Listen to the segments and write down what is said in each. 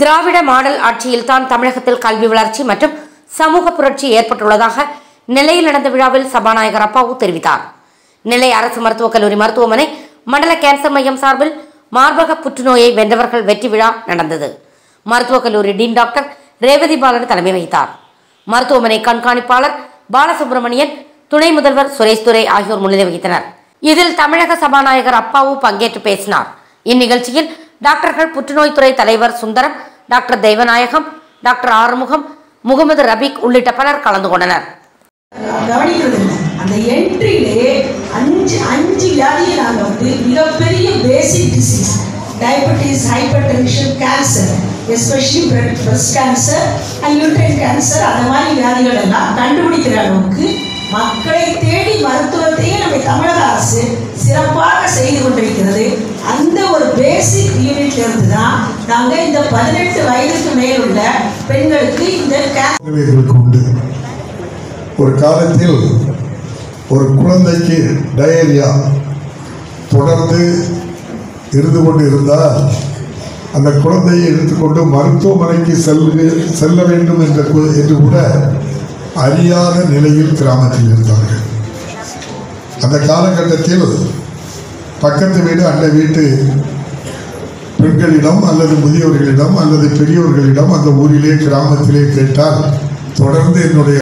திராவிட model ஆட்சியில்தான் தமிழகத்தில் கல்வி வளர்ச்சி மற்றும் சமூக புரட்சி ஏற்பட்டுள்ளதாக நெல்லையில் நடந்த விழாவில் சபாநாயகர் அப்பாவு தெரிவித்தார். நெல்லை அரசு மருத்துவக் கல்லூரி மருத்துவமனை மண்டல கேன்சர் மையம் சார்பில் மார்பக புற்றுநோயை வென்றவர்கள் வெற்றி விழா நடந்தது. மருத்துவக் கல்லூரி டீன் டாக்டர் ரேவதி பாலன் தலைமை வகித்தார். மருத்துவமனை கண்காணிப்பாளர் பாலசுப்ரமணியன், துணை முதல்வர் சுரேஷ் துரை ஆகியோர் முன்னிலை வகித்தனர். இதில் தமிழக சபாநாயகர் அப்பாவு பங்கேற்று பேசினார். இந்நிகழ்ச்சியில் டாக்டர்கள் புற்றுநோய் துறை தலைவர் சுந்தரம், டாக்டர் தெய்வநாயகம், டாக்டர் ஆறுமுகம், முகமது ரபீக் உள்ளிட்ட பலர் கலந்து கொண்டனர். அந்த என்ட்ரிலே அஞ்சு வியாதியை நாங்கள் மிகப்பெரிய basic disease, diabetes, hypertension, cancer, especially breast cancer and uterine cancer, அந்த மாதிரி வியாதிகள் எல்லாம் கண்டுபிடிக்கிற அளவுக்கு மக்களை தேடி மருத்துவத்தையே நம்ம தமிழக அரசு சிறப்பாக செய்து கொண்டிருக்கிறது. அந்த ஒரு பேசிக் யூனிட்ல இருந்து தான் நாங்கள் இந்த 18 வயதுக்கு மேல் உள்ள பெண்களுக்கு இந்த கேன்சர் உண்டு. ஒரு காலத்தில் ஒரு குழந்தைக்கு டயரியா தொடர்ந்து இருந்து கொண்டு இருந்தால் அந்த குழந்தையை எடுத்துக்கொண்டு மருத்துவமனைக்கு செல்ல வேண்டும் என்று கூட அறியாத நிலையில் கிராமத்தில் இருந்தார்கள். அந்த காலகட்டத்தில் பக்கத்து வீடு, அண்டை வீட்டு பெண்களிடம் அல்லது முதியோர்களிடம் அல்லது பெரியவர்களிடம் அந்த ஊரிலே கிராமத்திலே கேட்டால் தொடர்ந்து என்னுடைய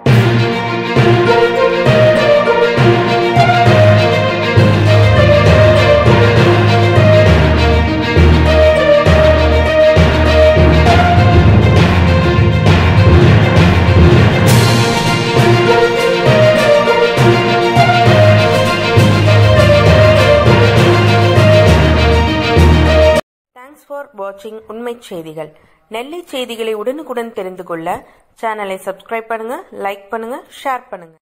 for watching உண்மை செய்திகள். நெல்லை செய்திகளை உடனுக்குடன் தெரிந்து கொள்ள சேனலை சப்ஸ்கிரைப் பண்ணுங்க, லைக் பண்ணுங்க, ஷேர் பண்ணுங்க.